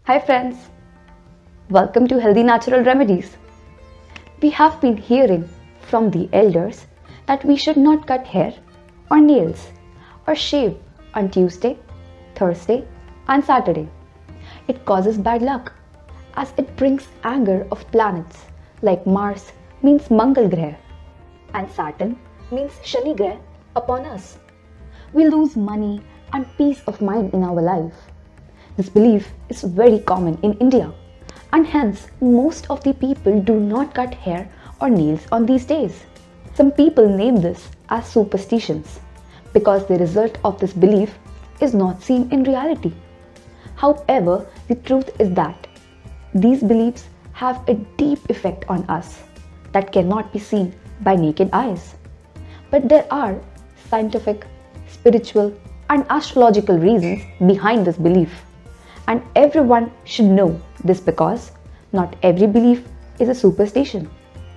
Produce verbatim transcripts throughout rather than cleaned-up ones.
Hi friends, welcome to Healthy Natural Remedies. We have been hearing from the elders that we should not cut hair or nails or shave on Tuesday, Thursday and Saturday. It causes bad luck as it brings anger of planets like Mars means Mangal Graha and Saturn means Shani Graha upon us. We lose money and peace of mind in our life. This belief is very common in India and hence most of the people do not cut hair or nails on these days. Some people name this as superstitions because the result of this belief is not seen in reality. However, the truth is that these beliefs have a deep effect on us that cannot be seen by naked eyes. But there are scientific, spiritual and astrological reasons behind this belief. And everyone should know this because not every belief is a superstition.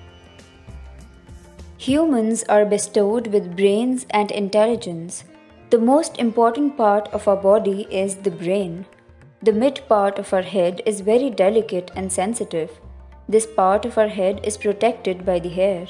Humans are bestowed with brains and intelligence. The most important part of our body is the brain. The mid part of our head is very delicate and sensitive. This part of our head is protected by the hair.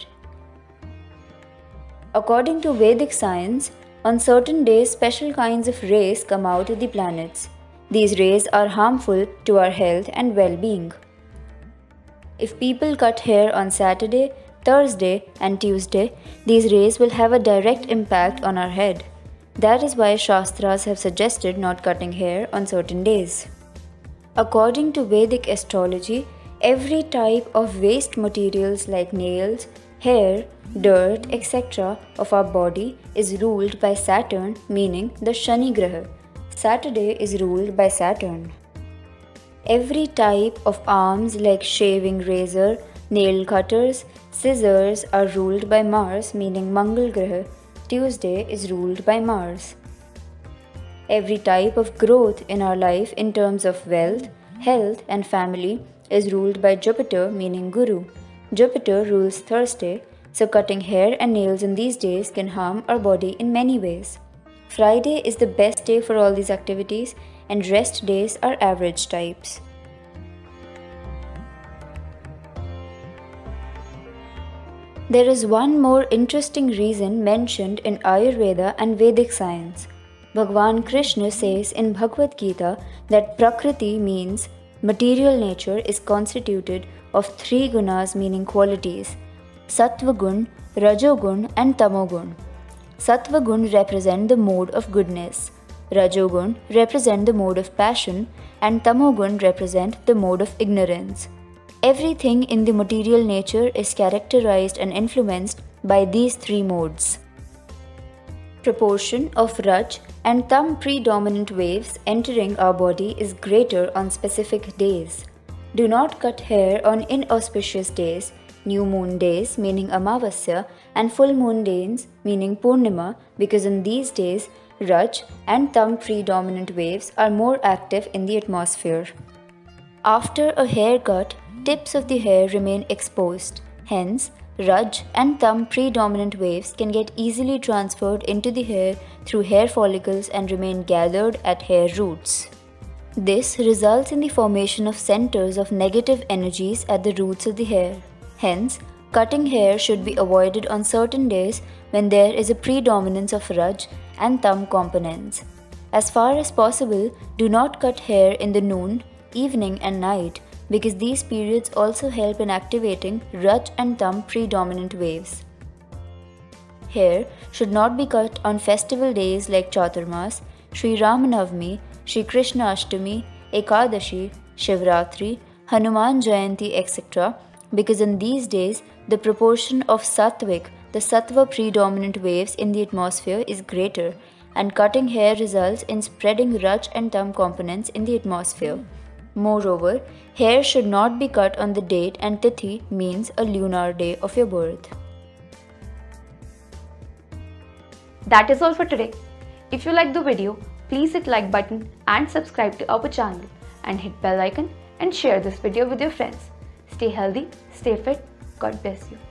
According to Vedic science, on certain days special kinds of rays come out of the planets. These rays are harmful to our health and well-being. If people cut hair on Saturday, Thursday and Tuesday, these rays will have a direct impact on our head. That is why Shastras have suggested not cutting hair on certain days. According to Vedic astrology, every type of waste materials like nails, hair, dirt, et cetera of our body is ruled by Saturn, meaning the Shani Graha. Saturday is ruled by Saturn. Every type of arms like shaving razor, nail cutters, scissors are ruled by Mars, meaning Mangal Graha. Tuesday is ruled by Mars. Every type of growth in our life in terms of wealth, health and family is ruled by Jupiter, meaning Guru. Jupiter rules Thursday, so cutting hair and nails on these days can harm our body in many ways. Friday is the best day for all these activities and rest days are average types. There is one more interesting reason mentioned in Ayurveda and Vedic science. Bhagwan Krishna says in Bhagavad Gita that Prakriti means material nature is constituted of three gunas meaning qualities: Sattva gun, Rajogun and Tamogun. Sattva gun represent the mode of goodness, Rajogun represent the mode of passion and Tamogun represent the mode of ignorance. Everything in the material nature is characterized and influenced by these three modes. Proportion of Raj and Tam predominant waves entering our body is greater on specific days. Do not cut hair on inauspicious days, new moon days meaning Amavasya and full moon days meaning Purnima, because on these days Raj and Tam predominant waves are more active in the atmosphere. After a haircut, tips of the hair remain exposed. Hence, Raj and Tam predominant waves can get easily transferred into the hair through hair follicles and remain gathered at hair roots. This results in the formation of centers of negative energies at the roots of the hair. Hence, cutting hair should be avoided on certain days when there is a predominance of Raj and Tam components. As far as possible, do not cut hair in the noon, evening and night because these periods also help in activating Raj and Tam predominant waves. Hair should not be cut on festival days like Chaturmas, Sri Ramanavami, Sri Krishna Ashtami, Ekadashi, Shivratri, Hanuman Jayanti, et cetera because on these days the proportion of Sattvic, the Sattva predominant waves in the atmosphere is greater and cutting hair results in spreading Raj and Tam components in the atmosphere. Moreover, hair should not be cut on the date and tithi means a lunar day of your birth. That is all for today. If you like the video, please hit like button and subscribe to our channel and hit bell icon and share this video with your friends. Stay healthy, stay fit, God bless you.